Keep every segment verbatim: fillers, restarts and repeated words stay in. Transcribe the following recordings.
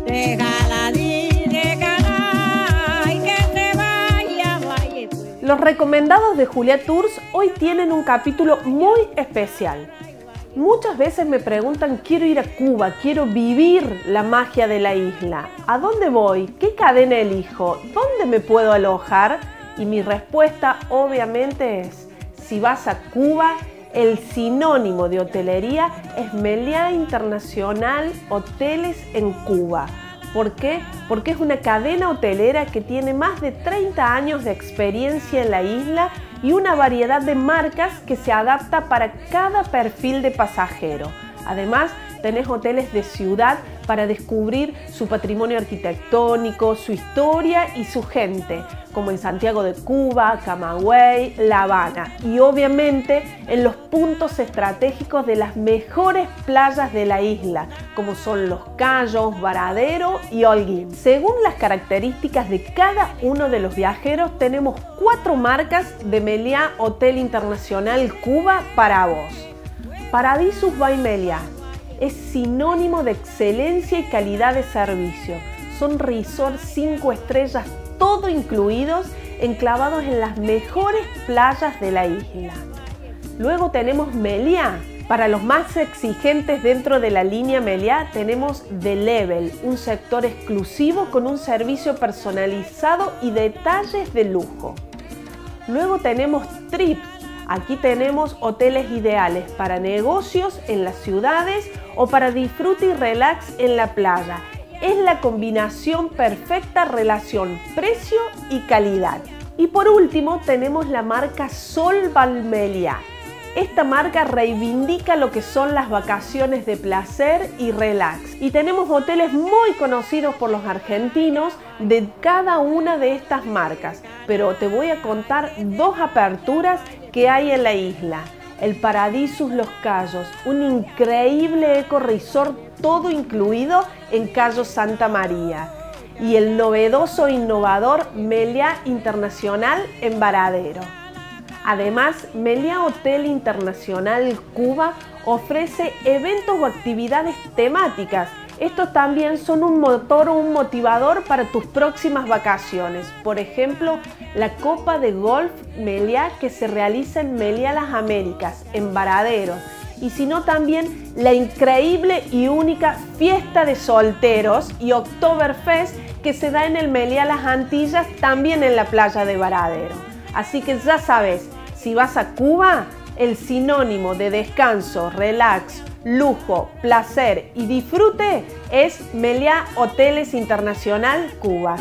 Déjala ir, déjala, y que se vaya, vaya. Los recomendados de Julia Tours hoy tienen un capítulo muy especial. Muchas veces me preguntan, quiero ir a Cuba, quiero vivir la magia de la isla. ¿A dónde voy? ¿Qué cadena elijo? ¿Dónde me puedo alojar? Y mi respuesta obviamente es, si vas a Cuba, el sinónimo de hotelería es Meliá Internacional Hoteles en Cuba. ¿Por qué? Porque es una cadena hotelera que tiene más de treinta años de experiencia en la isla y una variedad de marcas que se adapta para cada perfil de pasajero. Además, tenés hoteles de ciudad para descubrir su patrimonio arquitectónico, su historia y su gente, como en Santiago de Cuba, Camagüey, La Habana y obviamente en los puntos estratégicos de las mejores playas de la isla, como son Los Cayos, Varadero y Holguín. Según las características de cada uno de los viajeros, tenemos cuatro marcas de Meliá Hotel Internacional Cuba para vos. Paradisus by Meliá es sinónimo de excelencia y calidad de servicio. Son resorts cinco estrellas, todo incluidos, enclavados en las mejores playas de la isla. Luego tenemos Meliá. Para los más exigentes dentro de la línea Meliá tenemos The Level, un sector exclusivo con un servicio personalizado y detalles de lujo. Luego tenemos Trips. Aquí tenemos hoteles ideales para negocios en las ciudades o para disfrute y relax en la playa. Es la combinación perfecta relación precio y calidad. Y por último tenemos la marca Sol by Meliá. Esta marca reivindica lo que son las vacaciones de placer y relax. Y tenemos hoteles muy conocidos por los argentinos de cada una de estas marcas. Pero te voy a contar dos aperturas que hay en la isla. El Paradisus Los Cayos, un increíble eco resort todo incluido en Cayo Santa María. Y el novedoso e innovador Meliá Internacional en Varadero. Además, Meliá Hotel Internacional Cuba ofrece eventos o actividades temáticas. Estos también son un motor o un motivador para tus próximas vacaciones. Por ejemplo, la Copa de Golf Meliá que se realiza en Meliá Las Américas, en Varadero. Y si no, también la increíble y única Fiesta de Solteros y Oktoberfest que se da en el Meliá Las Antillas, también en la playa de Varadero. Así que ya sabes, si vas a Cuba, el sinónimo de descanso, relax, lujo, placer y disfrute es Meliá Hoteles Internacional Cuba.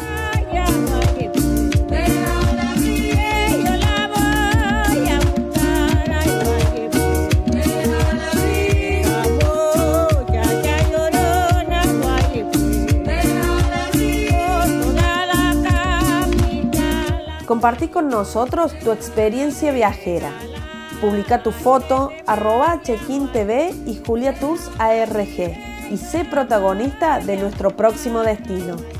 Compartí con nosotros tu experiencia viajera. Publica tu foto, arroba Check-in T V y Julia Tours A R G y sé protagonista de nuestro próximo destino.